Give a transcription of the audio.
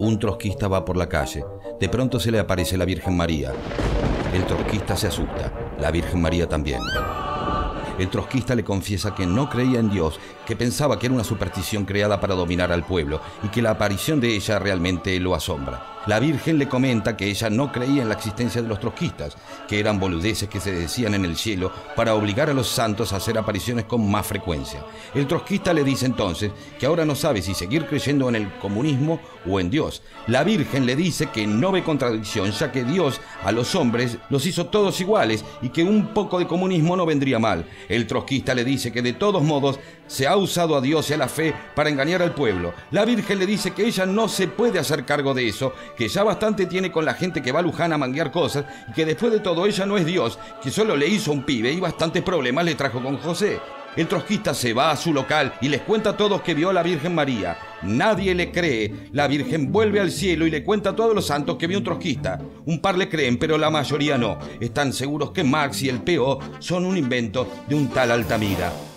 Un trotskista va por la calle. De pronto se le aparece la Virgen María. El trotskista se asusta. La Virgen María también. El trotskista le confiesa que no creía en Dios, que pensaba que era una superstición creada para dominar al pueblo y que la aparición de ella realmente lo asombra. La Virgen le comenta que ella no creía en la existencia de los trotskistas, que eran boludeces que se decían en el cielo para obligar a los santos a hacer apariciones con más frecuencia. El trotskista le dice entonces que ahora no sabe si seguir creyendo en el comunismo o en Dios. La Virgen le dice que no ve contradicción, ya que Dios a los hombres los hizo todos iguales y que un poco de comunismo no vendría mal. El trotskista le dice que de todos modos se ha usado a Dios y a la fe para engañar al pueblo. La Virgen le dice que ella no se puede hacer cargo de eso, que ya bastante tiene con la gente que va a Luján a manguear cosas y que después de todo ella no es Dios, que solo le hizo un pibe y bastantes problemas le trajo con José. El trotskista se va a su local y les cuenta a todos que vio a la Virgen María. Nadie le cree. La Virgen vuelve al cielo y le cuenta a todos los santos que vio un trotskista. Un par le creen, pero la mayoría no. Están seguros que Marx y el PO son un invento de un tal Altamira.